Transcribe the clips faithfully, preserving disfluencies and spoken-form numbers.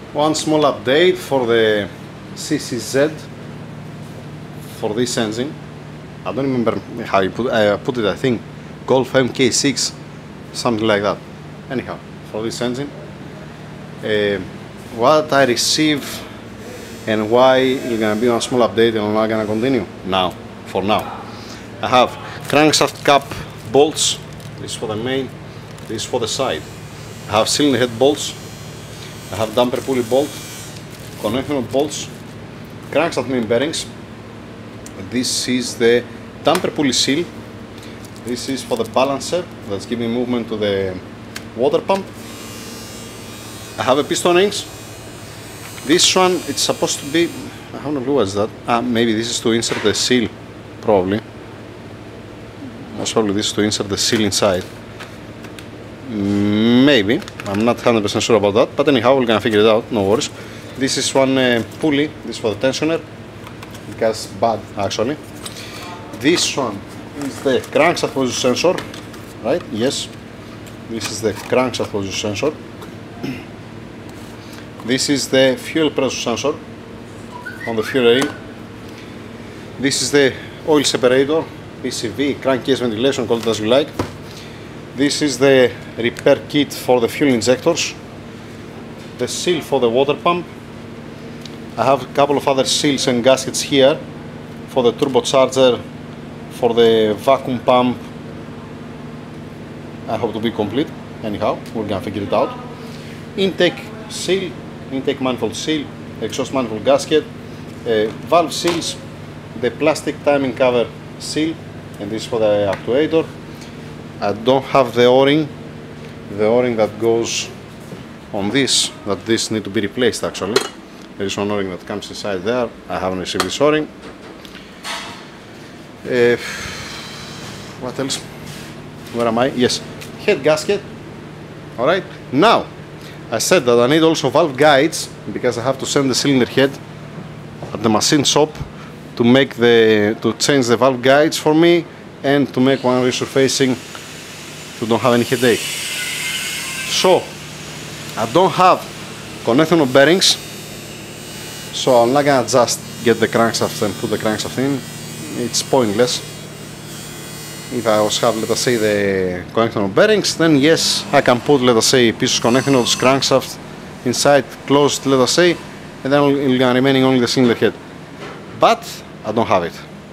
One small update for the C C Z for this engine. I don't remember how you put, I put it, I think Golf M K six, something like that. Anyhow, for this engine, uh, what I receive and why it's gonna be a small update and I'm not gonna continue now, for now. I have crankshaft cap bolts, this is for the main, this is for the side. I have cylinder head bolts, I have damper pulley bolt, connection bolts, crankshaft main bearings. This is the damper pulley seal. This is for the balancer that's giving movement to the water pump. I have a piston rings. This one, it's supposed to be, I have no clue what's that. Ah, maybe this is to insert the seal, probably. Most probably this is to insert the seal inside. Maybe, I'm not one hundred percent sure about that, but anyhow, we're gonna figure it out, no worries. This is one uh, pulley, this is for the tensioner, because bad actually. This one is the crankshaft position sensor, right? Yes, this is the crankshaft position sensor. This is the fuel pressure sensor on the fuel ring. This is the oil separator, P C V, crankcase ventilation, call it as you like. This is the repair kit for the fuel injectors, the seal for the water pump. I have a couple of other seals and gaskets here for the turbocharger, for the vacuum pump. I hope to be complete. Anyhow, we're gonna figure it out. Intake seal, intake manifold seal, exhaust manifold gasket, uh, valve seals, the plastic timing cover seal, and this for the actuator. I don't have the o-ring, the o-ring that goes on this, that this need to be replaced actually. There is one o-ring that comes inside there. I haven't received this o-ring. Uh, what else? Where am I? Yes, head gasket. Alright, now I said that I need also valve guides because I have to send the cylinder head at the machine shop to make the to change the valve guides for me and to make one resurfacing to don't have any headache. So I don't have connection of bearings, so I'm not gonna just get the crankshaft and put the crankshaft in. It's pointless. If I was have, let us say, the connection of bearings, then yes, I can put, let us say, pieces connection of this crankshaft inside, closed, let us say, and then it's gonna remaining only the cylinder head. But I don't have it.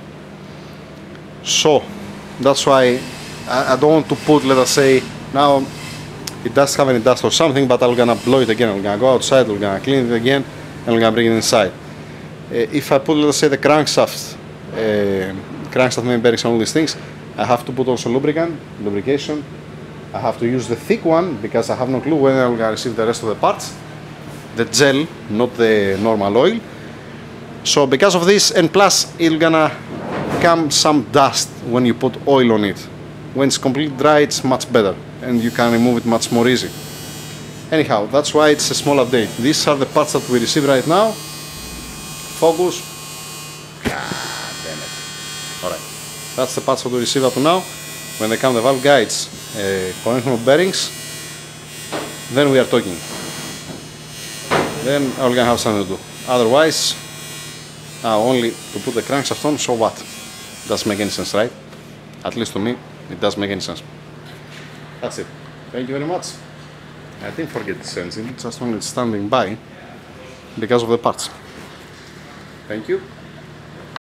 So that's why I, I don't want to put, let us say, now it does have any dust or something, but I'm gonna blow it again. I'm gonna go outside, I'm gonna clean it again, and I'm gonna bring it inside. Uh, if I put, let us say, the crankshaft, uh, crankshaft main bearings and all these things, I have to put also lubricant, lubrication. I have to use the thick one because I have no clue when I'm gonna receive the rest of the parts. The gel, not the normal oil. So because of this, and plus it's gonna come some dust when you put oil on it. When it's completely dry, it's much better and you can remove it much more easy. Anyhow, that's why it's a small update. These are the parts that we receive right now. Focus. God damn it. Alright. That's the parts that we receive up to now. When they come the valve guides, uh, connection of bearings, then we are talking. Then I'm gonna have something to do. Otherwise, uh, only to put the crankshaft on, so what? Doesn't make any sense, right? At least to me, it doesn't make any sense. That's it. Thank you very much. I didn't forget this engine, just only standing by because of the parts. Thank you.